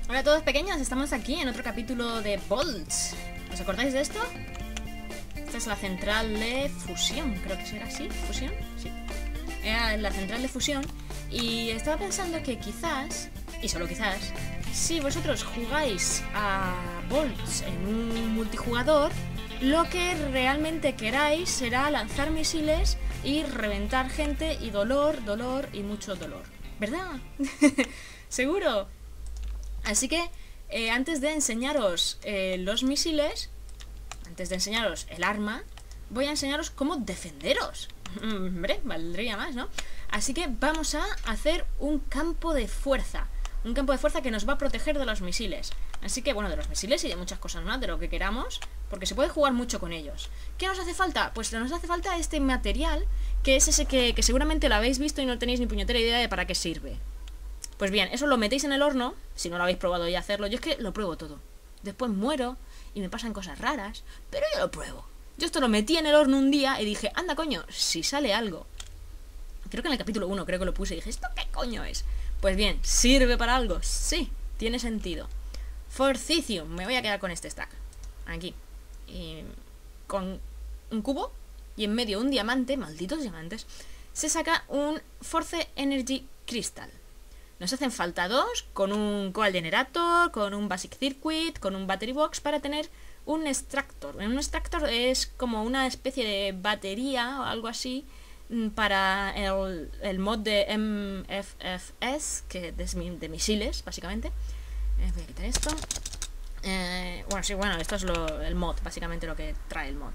Hola a todos pequeños, estamos aquí en otro capítulo de Bolts. ¿Os acordáis de esto? Esta es la central de fusión, creo que será así, fusión, sí. Era la central de fusión y estaba pensando que quizás, y solo quizás, si vosotros jugáis a Bolts en un multijugador, lo que realmente queráis será lanzar misiles y reventar gente y dolor, dolor y mucho dolor. ¿Verdad? ¿Seguro? Así que antes de enseñaros los misiles, antes de enseñaros el arma, voy a enseñaros cómo defenderos. Hombre, valdría más, ¿no? Así que vamos a hacer un campo de fuerza. Un campo de fuerza que nos va a proteger de los misiles. Así que, bueno, de los misiles y de muchas cosas más, de lo que queramos, porque se puede jugar mucho con ellos. ¿Qué nos hace falta? Pues nos hace falta este material, que es ese que seguramente lo habéis visto y no tenéis ni puñetera idea de para qué sirve. Pues bien, eso lo metéis en el horno, si no lo habéis probado ya hacerlo. Yo es que lo pruebo todo. Después muero y me pasan cosas raras, pero yo lo pruebo. Yo esto lo metí en el horno un día y dije, anda coño, si sale algo. Creo que en el capítulo 1 creo que lo puse y dije, ¿esto qué coño es? Pues bien, ¿sirve para algo? Sí, tiene sentido. Forcicium, me voy a quedar con este stack. Aquí. Y con un cubo y en medio un diamante, malditos diamantes, se saca un Force Energy Crystal. Nos hacen falta dos, con un Coal Generator, con un Basic Circuit, con un Battery Box para tener un Extractor. Un Extractor es como una especie de batería o algo así para el mod de MFFS, que es de misiles, básicamente. Voy a quitar esto. Bueno, sí, bueno, esto es el mod, básicamente lo que trae el mod.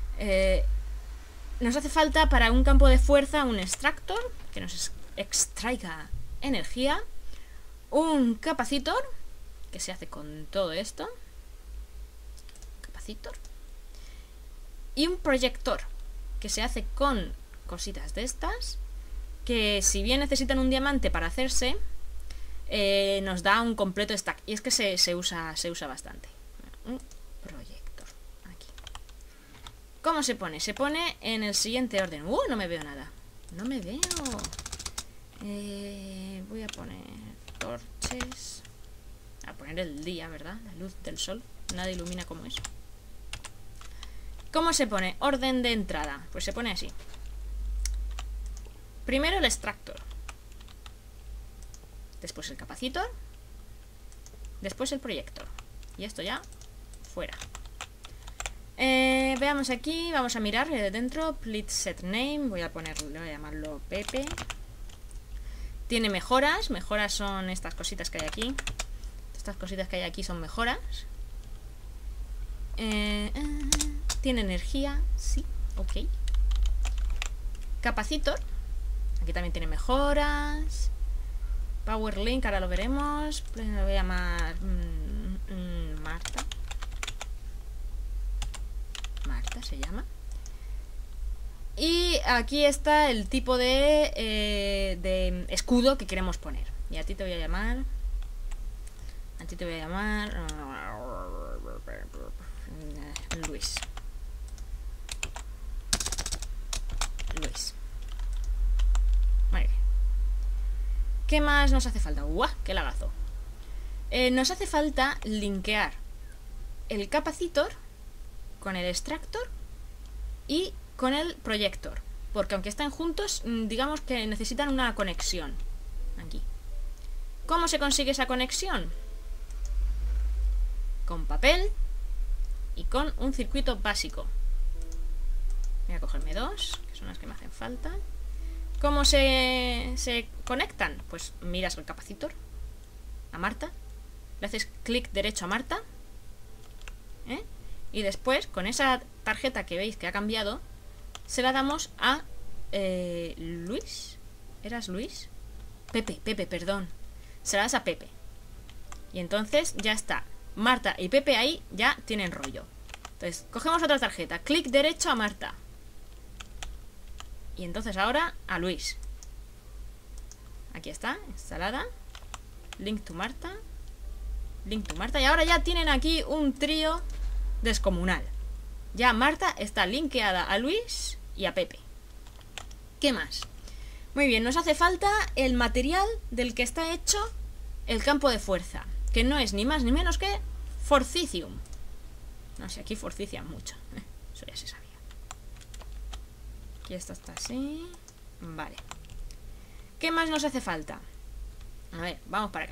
Nos hace falta para un campo de fuerza un Extractor que nos extraiga energía, un capacitor que se hace con todo esto, capacitor, y un proyector que se hace con cositas de estas, que si bien necesitan un diamante para hacerse, nos da un completo stack, y es que se usa bastante. Un proyector, aquí. ¿Cómo se pone? Se pone en el siguiente orden. No me veo nada, no me veo. Voy a poner torches. A poner el día, ¿verdad? La luz del sol. Nada ilumina como eso. ¿Cómo se pone? Orden de entrada. Pues se pone así. Primero el extractor. Después el capacitor. Después el proyector. Y esto ya fuera. Veamos aquí. Vamos a mirar de dentro. Please set name. Voy a llamarlo Pepe. Tiene mejoras. Mejoras son estas cositas que hay aquí. Estas cositas que hay aquí son mejoras. Tiene energía. Sí, ok. Capacitor. Aquí también tiene mejoras. Power Link, ahora lo veremos. Lo voy a llamar Marta. Marta se llama. Y aquí está el tipo de escudo que queremos poner. Y a ti te voy a llamar. Luis. Muy bien. ¿Qué más nos hace falta? ¡Guau! ¡Qué lagazo! Nos hace falta linkear el capacitor con el extractor y con el proyector, porque aunque están juntos, digamos que necesitan una conexión. Aquí. ¿Cómo se consigue esa conexión? Con papel y con un circuito básico. Voy a cogerme dos, que son las que me hacen falta. ¿Cómo se conectan? Pues miras el capacitor a Marta, le haces clic derecho a Marta, y después con esa tarjeta que veis que ha cambiado, se la damos a Luis. ¿Eras Luis? Pepe, perdón. Se la das a Pepe. Y entonces ya está. Marta y Pepe ahí ya tienen rollo. Entonces, cogemos otra tarjeta. Clic derecho a Marta. Y entonces ahora a Luis. Aquí está, instalada. Link to Marta. Link to Marta. Y ahora ya tienen aquí un trío descomunal. Ya Marta está linkeada a Luis y a Pepe. ¿Qué más? Muy bien, nos hace falta el material del que está hecho el campo de fuerza. que no es ni más ni menos que Forcicium. No sé, aquí forcician mucho. Eso ya se sabía. Aquí esto está así. Vale. ¿Qué más nos hace falta? A ver, vamos para acá.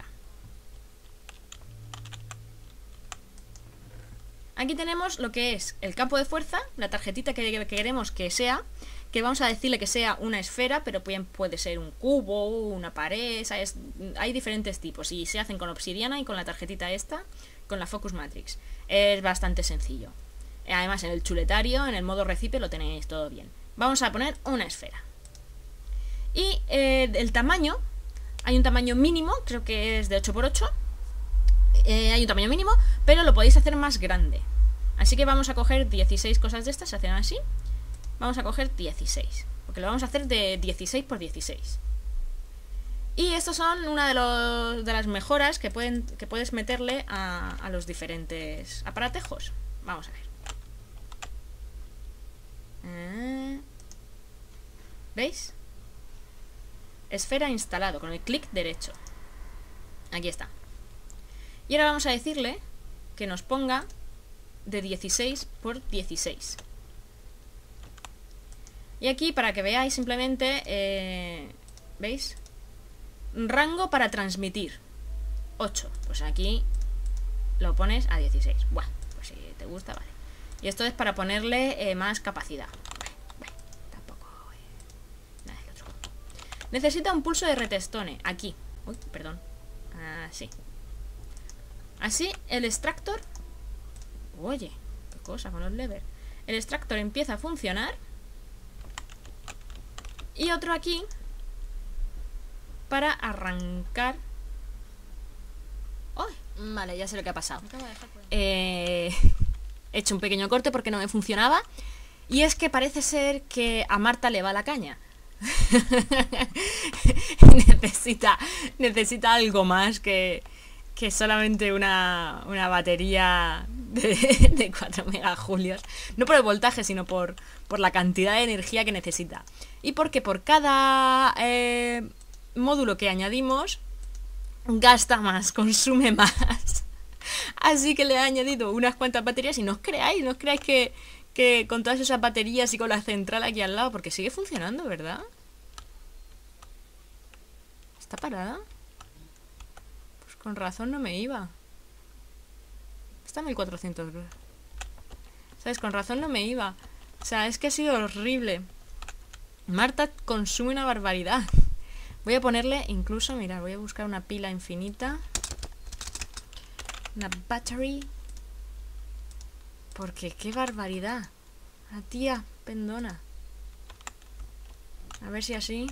Aquí tenemos lo que es el campo de fuerza, la tarjetita que queremos que sea, que vamos a decirle que sea una esfera, pero puede ser un cubo, una pared, ¿sabes? Hay diferentes tipos y se hacen con obsidiana y con la tarjetita esta, con la Focus Matrix. Es bastante sencillo. Además en el chuletario, en el modo recipe lo tenéis todo bien. Vamos a poner una esfera. Y el tamaño, hay un tamaño mínimo, creo que es de 8×8. Hay un tamaño mínimo, pero lo podéis hacer más grande. Así que vamos a coger 16 cosas de estas, se hacen así. Vamos a coger 16, porque lo vamos a hacer de 16×16. Y estos son una de las mejoras que puedes meterle a los diferentes aparatejos. Vamos a ver. ¿Veis? Esfera instalado, con el clic derecho. Aquí está. Y ahora vamos a decirle que nos ponga de 16×16. Y aquí, para que veáis simplemente, ¿veis? Rango para transmitir 8. Pues aquí lo pones a 16. Bueno, pues si te gusta, vale. Y esto es para ponerle más capacidad. Bueno, tampoco nada del otro. Necesita un pulso de retestone. Aquí. Uy, perdón. Así. Así el extractor. Oye, qué cosa con los levers. El extractor empieza a funcionar. Y otro aquí para arrancar. ¡Oh! Vale, ya sé lo que ha pasado. He hecho un pequeño corte porque no me funcionaba. Y es que parece ser que a Marta le va la caña. necesita algo más que solamente una batería de 4 megajulios. No por el voltaje, sino por la cantidad de energía que necesita. Y porque por cada módulo que añadimos gasta más, consume más. Así que le he añadido unas cuantas baterías y no os creáis que con todas esas baterías y con la central aquí al lado, porque sigue funcionando, ¿verdad? ¿Está parada? Pues con razón no me iba. Está a 1400. ¿Sabes? Con razón no me iba. O sea, es que ha sido horrible. Marta consume una barbaridad. Voy a ponerle incluso, mira, voy a buscar una pila infinita. Una battery. Porque qué barbaridad. La tía pendona. A ver si así.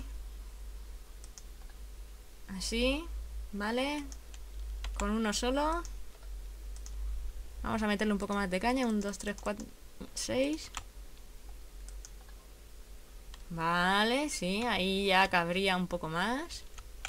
Así. Vale. Con uno solo. Vamos a meterle un poco más de caña. 1, 2, 3, 4, 6. Vale, sí, ahí ya cabría un poco más.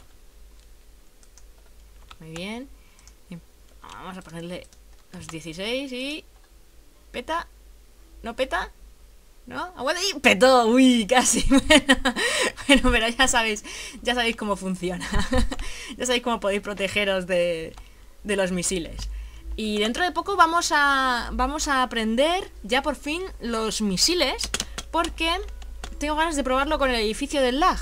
Muy bien. Y vamos a ponerle los 16 y... ¿Peta? ¿No peta? ¿No? ¡Aguanta! ¡Y petó! ¡Uy! Casi. Bueno, pero ya sabéis cómo funciona. Ya sabéis cómo podéis protegeros de los misiles. Y dentro de poco vamos a aprender ya por fin los misiles, porque tengo ganas de probarlo con el edificio del lag.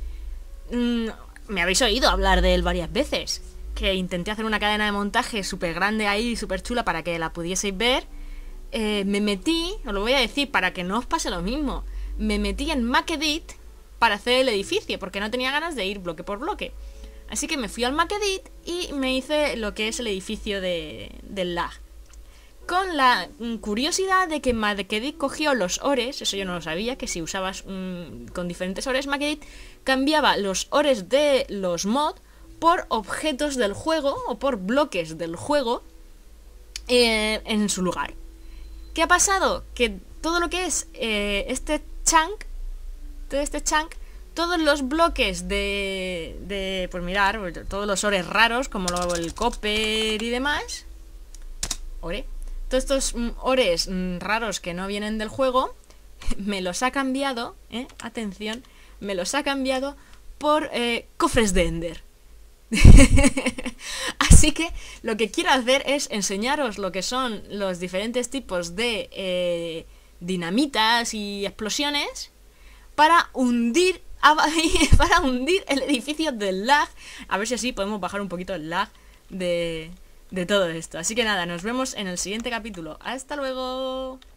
Me habéis oído hablar de él varias veces, que intenté hacer una cadena de montaje súper grande ahí, súper chula, para que la pudieseis ver. Me metí, os lo voy a decir para que no os pase lo mismo, me metí en MacEdit para hacer el edificio, porque no tenía ganas de ir bloque por bloque. Así que me fui al MacEdit y me hice lo que es el edificio del lag. Con la curiosidad de que MacEdit cogió los ores, eso yo no lo sabía, que si usabas con diferentes ores MacEdit, cambiaba los ores de los mods por objetos del juego o por bloques del juego en su lugar. ¿Qué ha pasado? Que todo lo que es este chunk, todos los bloques pues mirar, todos los ores raros, como el copper y demás, todos estos ores raros que no vienen del juego, me los ha cambiado, atención, me los ha cambiado por cofres de Ender. Así que lo que quiero hacer es enseñaros lo que son los diferentes tipos de dinamitas y explosiones para hundir el edificio del lag. A ver si así podemos bajar un poquito el lag de todo esto. Así que nada, nos vemos en el siguiente capítulo. ¡Hasta luego!